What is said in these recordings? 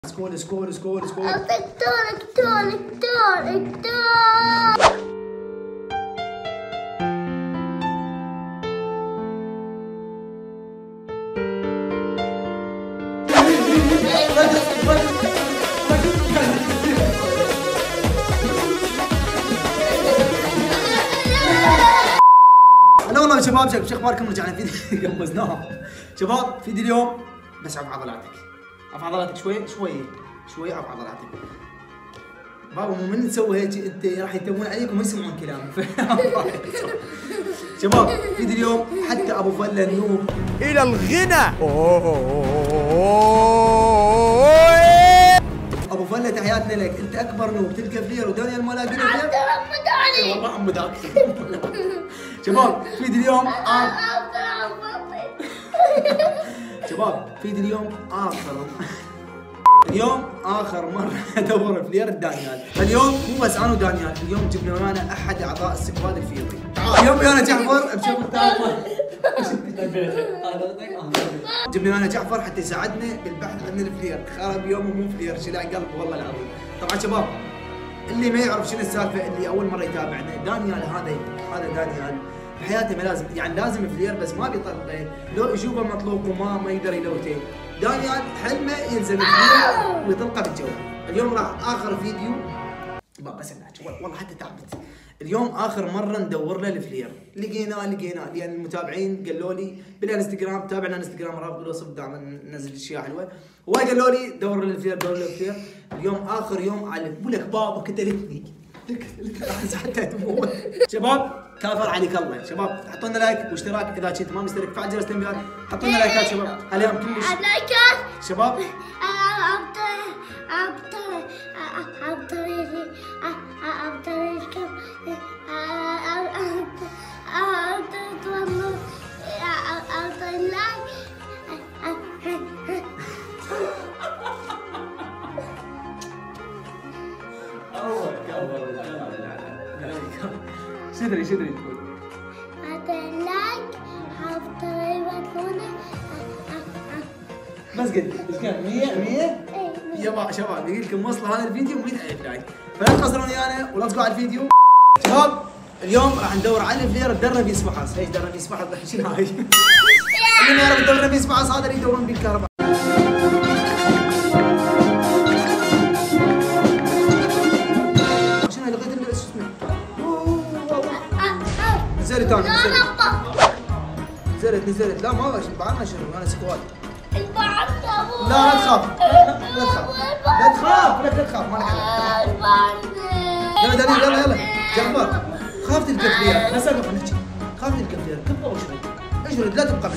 سكول سكول سكول سكول. دكتور. هلا والله شباب، شو اخباركم؟ رجعنا فيديو قمزناهم شباب. فيديو اليوم بس عف عضلاتك، عف عضلاتك شوي عف عضلاتك. بابا مو من تسوي هيك انت راح يتمون عليك وما يسمعون كلامك. شباب فيديو اليوم حتى ابو فله النوب الى الغنى. ابو فله تحياتنا لك، انت اكبر نوب تلقى فلير ودانيال ما لاقينا فلير. عبد والله عمدك. شباب فيديو اليوم شباب فيديو اليوم اخر مره ادور فلير دانيال. اليوم مو بس انا ودانيال، اليوم جبنا معنا احد اعضاء السكواد الفيضي. اليوم ويانا جعفر بشوف جبنا معنا جعفر حتى يساعدنا بالبحث عن الفلير. خرب يوم ومو فلير، شلع قلب والله العظيم. طبعا شباب اللي ما يعرف شنو السالفه، اللي اول مره يتابعنا، دانيال هذا دانيال بحياته ما لازم، يعني لازم فلير بس ما بيطلقه، لو يشوفه مطلوب وما يقدر يلوته. دانيال حلمه يلزم فلير ويطلقه بالجو. اليوم راح اخر فيديو بس نحكي والله حتى تعبت. اليوم اخر مره ندور له الفلير، لقيناه لان المتابعين قالوا لي بالانستغرام، تابعنا انستغرام رابط بالوصف دائما ننزل اشياء حلوه، وقالوا لي دور له الفلير. اليوم اخر يوم على بقول لك بابا قتلتني لك حتى تموت. شباب كافر عليك الله. شباب حطوا لنا لايك واشتراك اذا كنت ما مشترك، فعل جرس التنبيهات، حطوا لنا لايكات شباب. اليوم كلش لايكات شباب. شدري تقول بس قد ايش كان 100 يابا شباب بقول لكم وصل هذا الفيديو 100,000 لايك، فلا تقصرون ويانا ولا تقعدوا على الفيديو. شباب اليوم راح ندور على الفلير الدرب يسبحص. ايش درب يسبحص؟ شنو هاي؟ اللي ما يعرف الدرب يسبحص هذا اللي يدورون بالكهرباء. شنو لقيت شو اسمه؟ نزلت نزلت لا ما بعدنا شنو انا سكواد. لا تخاف ما لك يلا جعفر خاف تلقى فلير. بس اقف نحكي، خاف تلقى فلير كبه وشوي اجرد لا تبقى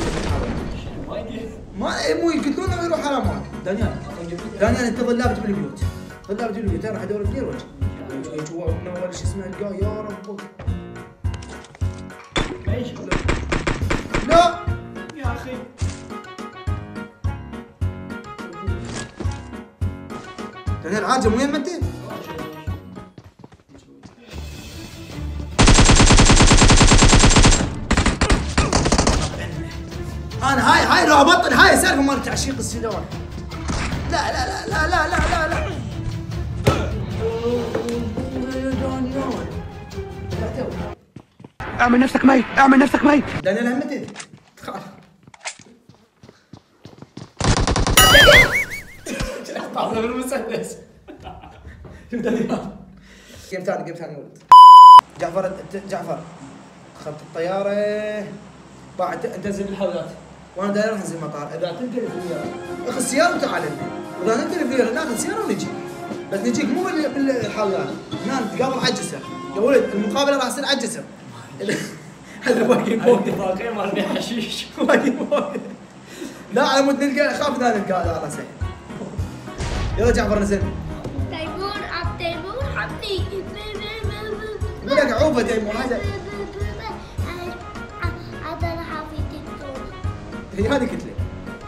ما مو يقتلونه ويروح على مال. دانيال انت ظل لابد بالبيوت، انا راح ادور فلير وجه نور شو اسمه القاه يا رب. لا يا اخي دانيال عاجم وين ما انت؟ انا هاي لو ابطل هاي سالفه مال تعشيق السيدان. لا لا لا لا لا لا لا اعمل نفسك ميت دانيال هم متى؟ تخاف طاح بالمسدس. شوف دانيال جيم ثاني ولد. جعفر خذت الطياره بعد انتزل بالحاولات وانا داير راح انزل المطار. اذا تلقى الفلير اخذ السياره وتعال لنا، واذا نلقى الفلير ناخذ سياره ونجي، بس نجيك مو بالحاولات، هنا نتقابل على الجسر يا ولد. المقابله راح تصير على الجسر. هذا باقي فوق اتفاقيه مال بيع حشيش باقي فوق. لا على مود نلقى اخاف اذا نلقى هذا الله سهل. يلا جعفر نزل. تيمور حبني يقول لك عوبه تيمور هذا. هذا حافي تيمور. هي هذه قلت لك.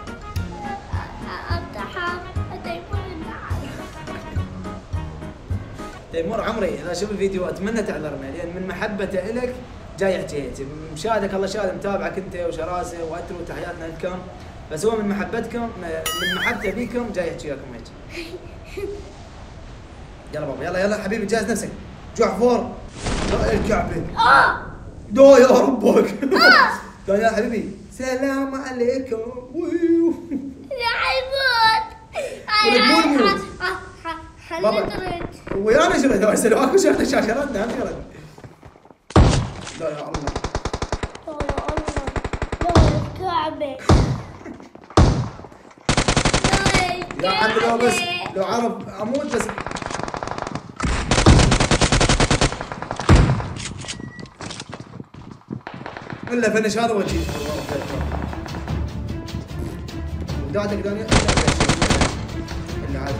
تيمور عمري اذا شوف الفيديو اتمنى تعذرنا، لان من محبته الك جاي يحكي هيك. مشاهدك الله شاهد، متابعك انت وشراسه واترو، تحياتنا لكم. بس هو من محبتكم، من محبته بيكم جاي يحكي لكم هيك. يلا بابا يلا يلا حبيبي جهز نفسك. جعفر لا الكعبة دو يا ربك. يا حبيبي سلام عليكم. يا حيموت. بابا ويانا شرد هسه لو اكو شغله شاشرتنا هم شرد. لا يا الله الكعبة. يا عمي لو بس لو عرف اموت بس. الا فنش هذا وجهي. ودادك دنيا الا عاد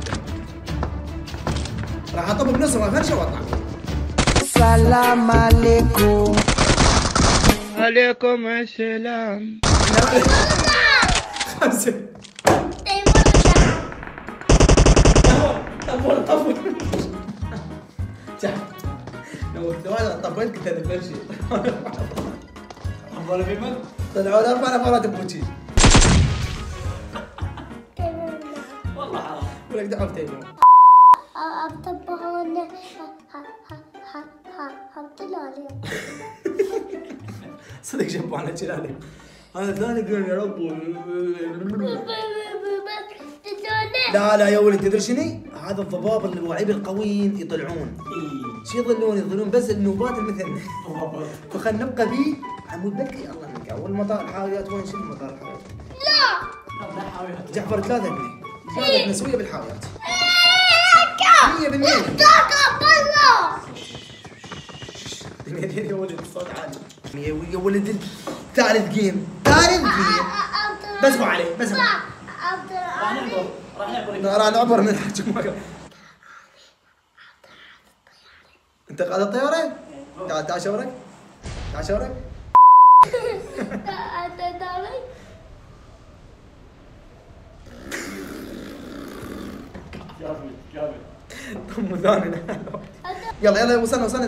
راح اطب بنص ما فنش واطلع. السلام عليكم. عليكم السلام. خمسة. طفل لو طبيت كنت ادخل شيء. أفضل في من؟ طلعوا 4 مرات بوتشي. والله حرام. ولك دعوة تيمون. أبطبهون طلالي. صدق شبعنا جلالي. هذا ثاني قال يا رب. لا لا يا ولد تدري شنو؟ هذا الضباب اللواعيب القويين يطلعون. شو يظلون بس النوبات المثل. فخلنا نبقى به عمود بكي الله منك. والمطار الحاويات وين شنو المطار الحاويات؟ لا. جعفر 3 جنيه. 3 نسويه بالحاويات. 100%. يا ولد الصوت عالي. يا ولد ثالث جيم. بس مو عليه بس. راح نعبر من الحكي. انت قاعد الطياره؟ تعال شاورك. تعال شاورك. طم ثاني. يلا يلا وصلنا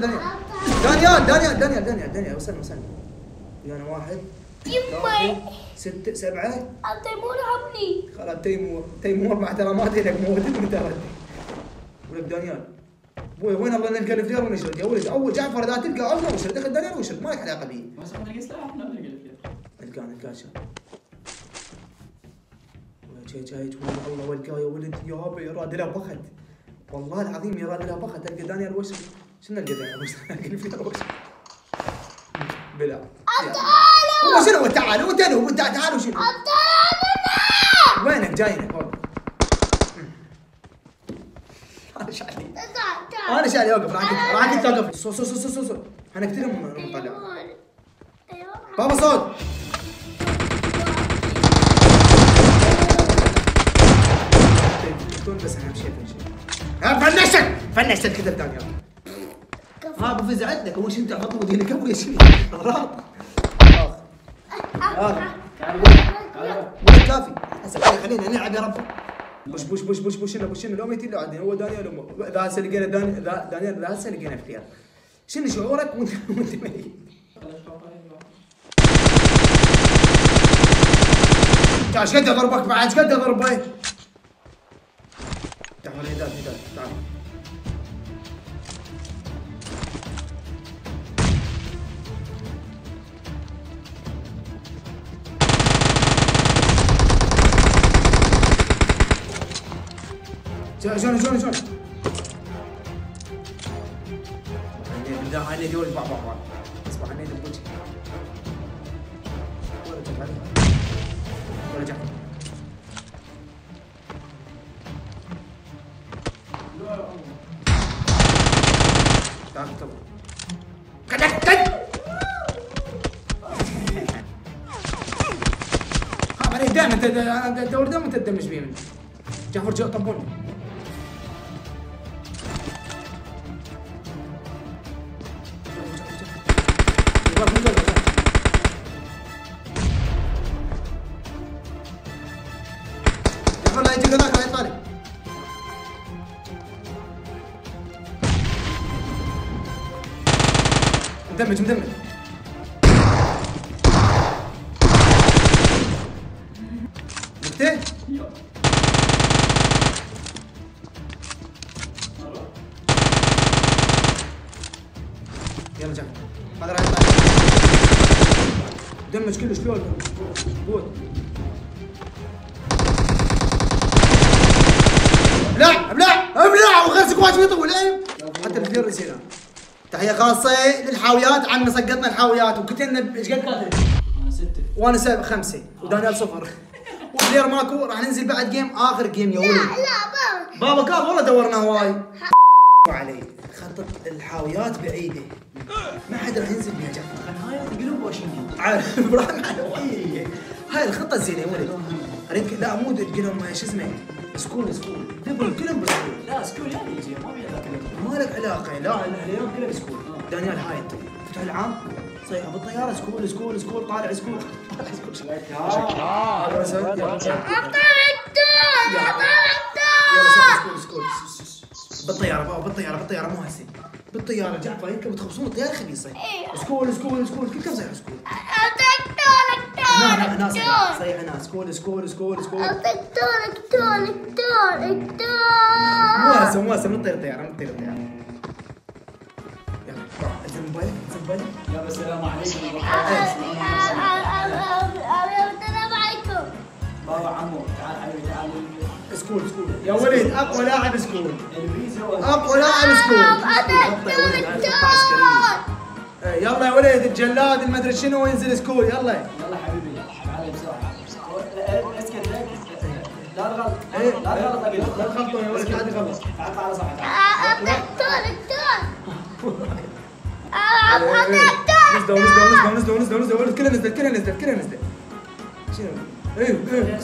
دانيال وصلنا. ويانا 1 يمي 6 7. تيمور حبني. خلاص تيمور مع احتراماتي لك موتتني ترى. ولك دانيال بوي وين الله نلقى الفلير ونشرد يا ولد. اول جعفر اذا تلقى عذره وشرد دخل دانيال وشرد ما لك علاقه به. بس احنا نلقى سلاح احنا نلقى الفلير. نلقاه شاف. جاي تقول الله والقاه يا ولد يابا يراد له بخت. والله العظيم يراد له بخت. تلقى دانيال وش شنو نلقى دانيال وش نلقى الفلير وش بلا. تعالوا شنو تعالوا وتنو تعالوا شنو؟ وينك جاينا فوق؟ انا شعلي اوقف راح انت توقف. صوت حنقتلهم ونطلع. بابا صوت. بس انا مشيت فنشت الكتب ثاني. ها بفز عندك اول شيء انت حط ودينك اول شيء غلط. مو كافي هسه خلينا نلعب يا رب. بوش لو ما يتلو عندنا هو دانيال اذا هسه لقينا دانيال اذا هسه لقينا فلير. شنو شعورك وانت ميت؟ تعال ايش قد اضربك بعد؟ ايش قد اضربه؟ تعال هداد تعال. شلون بالله دول بعض اصبح عني بوجهي ولا جاك تعال كد ها دائما الدور دائما تدمج بيه منه. جعفر جاء طبوني. جعفر لا يجي هذاك لا يطالع. مدمج نكته يلا جاك هذا راح يطلع دمج كله شلون بوت ابلع وغير واجد يطول حتى الفيديو نسينا. تحيه خاصه للحاويات، عمي سقطنا الحاويات وقتلنا ايش قد قاتل؟ انا 6 وانا 5 ودانيال 0 وبلاير ماكو. راح ننزل بعد جيم، اخر جيم يا ولد. لا بابا كاف والله دورنا هواي علي. خطة الحاويات بعيده ما حد راح ينزل بها جعفر. هاي قلوب واشنطن عارف ابراهيم علوي. هاي الخطه الزينه يا ولد. اريد لا مو تقولهم شو اسمه سكول كلهم كلهم بسكول. لا سكول يعني يجي ما في ذاك ما لك علاقه. لا اليوم كله بسكول. دانيال هايد فتح العام صيحه بالطياره سكول طالع سكول طالع سكول. يلا سكول بالطياره بابا بالطياره مو هسه بالطياره. جعفر يمكن بتخبصون الطياره خبيصه. سكول كل كم صيحه سكول. ناس صيحه ناس سكول مو هسه من الطياره يلا روح انزل موبايلك لا بس السلام عليكم. السلام عليكم. بابا عمو تعال حبيبي تعال. سكول يا ولد اقوى لاعب سكول. الفيزا اقوى لاعب سكول. يلا يا ولد الجلاد المدري شنو ينزل سكول. يلا يلا حبيبي تعال بسرعه. اسكت لا تغلط لا تغلطون يا ولد قاعد يغلط. تعال صح نزلوا ولد كلها نزلت شنو؟ ايوه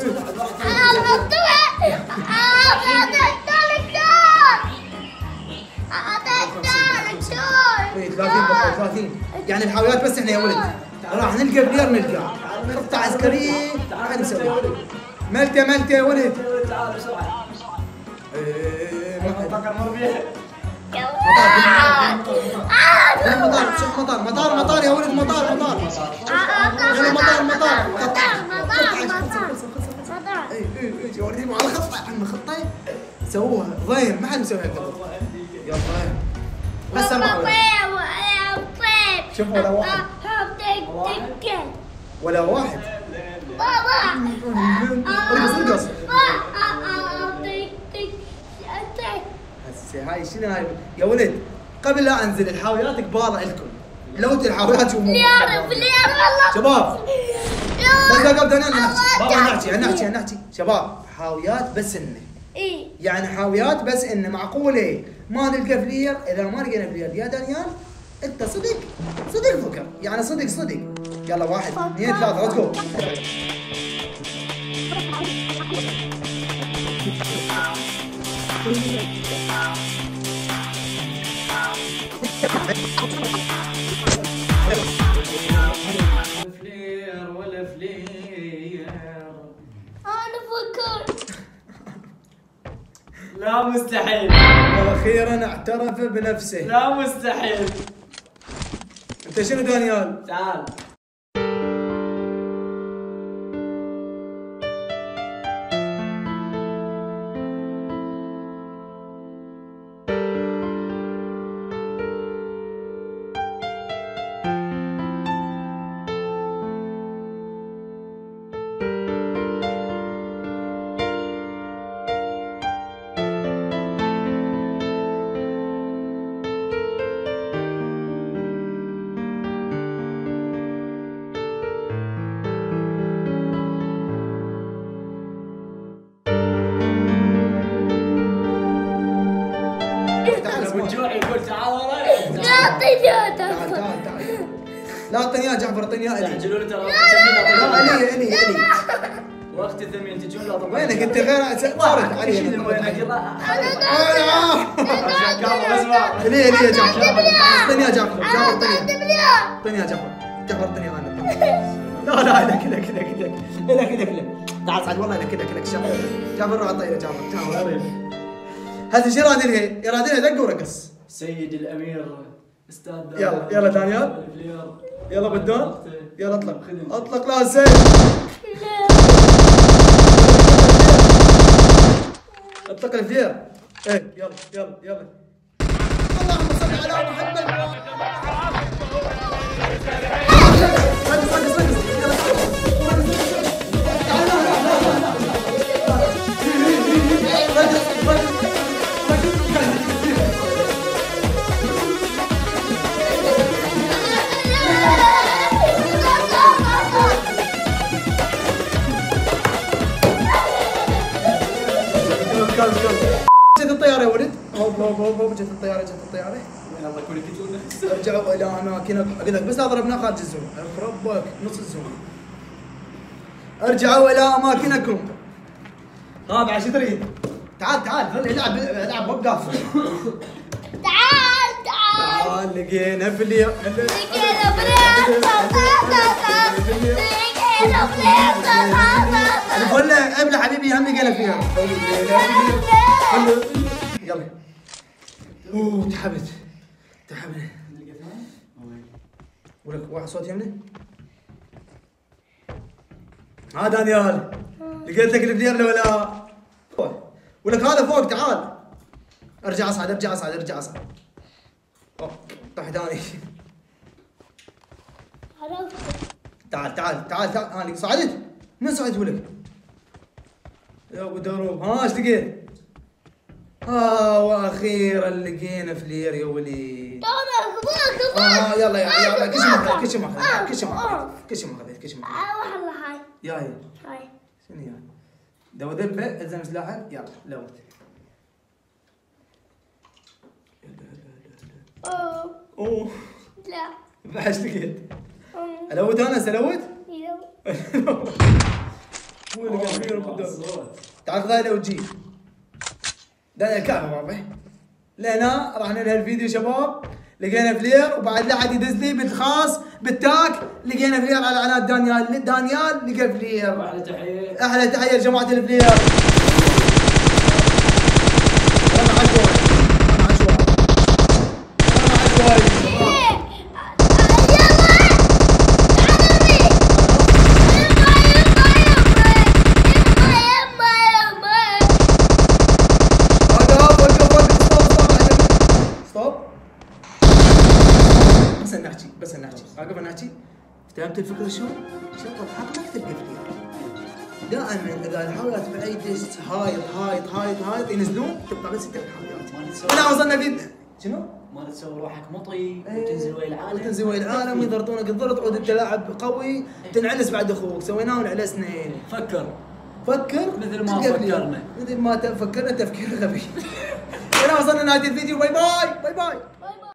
ايه 30 يعني الحاويات بس احنا يا ولد راح نلقى بلير نلقاه. خطة عسكرية راح نسويها. ملتة يا ولد. تعال بسرعه. فكر مر مطار يا ولد مطار اي وريهم على خطه عم خطه سووها ضيم ما حد مسويها قبل. يلا بس 4 شوف ولا واحد بابا ارقص هسه هاي شنو هاي يا ولد. قبل لا انزل الحاويات كبار لكم لوت الحاويات شوفوا بليار والله شباب. بس قبل نحكي شباب حاويات بس انه ايه يعني حاويات بس انه معقوله ما نلقى فلير. اذا ما لقينا فلير يا دانيال انت صدق فكر يعني صدق. يلا 1 2 3 ليتس جو. فلير انا فكرت. لا مستحيل. واخيرا اعترف بنفسه. لا مستحيل. انت شنو دانيال؟ تعال. والجوع يقول تعال وراي. لا اعطيني تعال لا اعطيني يا جعفر اعطيني يا الي. تعجلون ترى. لا الي وقت الثمين تجون لا طبعا. وينك انت غير صارت علي شيل وينك الي يا جعفر اعطيني يا جعفر اعطيني يا جعفر اعطيني انا. لا لك تعال سعد والله لك شباب. جعفر روح اعطيه جعفر. هذا شو يرادلها دق ورقص. سيد الامير استاذ. يلا دانيال يلا بالدون يلا اطلق لا زين. اطلق الفير. ايه يلا اللهم صل على على محمد. جت الطيارة يا ولد. هوب جت الطيارة. يلا كل كتلنا. ارجعوا الى اماكنكم. اقول لك بس لا ضربناه خارج الزون. ربك نص الزون. ارجعوا الى اماكنكم. ها بعد شو تريد؟ تعال العب وقف. تعال لقينا فلير. لقينا فلير. ولا ابلع حبيبي هم لقينا فلير. يلا. اوه تعبت. ولك واحد صوت يمني. ها دانيال لقيت لك الفلير ولا ولك هذا فوق. تعال ارجع اصعد. طح ثاني. تعال ها صعدت. من صعدت ولك؟ يا ابو دروب. ها ايش لقيت؟ واخيرا لقينا فلير يا وليد. يلا كل شيء ما خذيت. والله هاي ياي شنو يا دو ذبه الزم سلاحك. يلا لوت. اوه لا بعد ايش لقيت؟ الوت انا سلوت؟ تعال خذها لو تجي. دانيال الكعبه واضح. لهنا راح ننهي الفيديو شباب. لقينا فلير وبعد لا حد يدز لي بالخاص بالتاك. لقينا فلير على قناه دانيال لقى فلير. احلى تحيه لجماعه الفلير. انا عشوائي. بس نحكي عقب نحكي. فهمت الفكره شو؟ شغل عقلك تلقى فلير. دائما اذا الحاولات بعيد هايط ينزلون تبقى بس انت الحاولات. انا وصلنا في شنو؟ ما تسوي روحك مطي وتنزل ويا العالم. ويضرطونك الضرط. عود انت لاعب قوي تنعلس بعد اخوك. سويناه ونعلسنا. فكر مثل ما فكرنا تفكير غبي. انا وصلنا نهايه الفيديو. باي باي.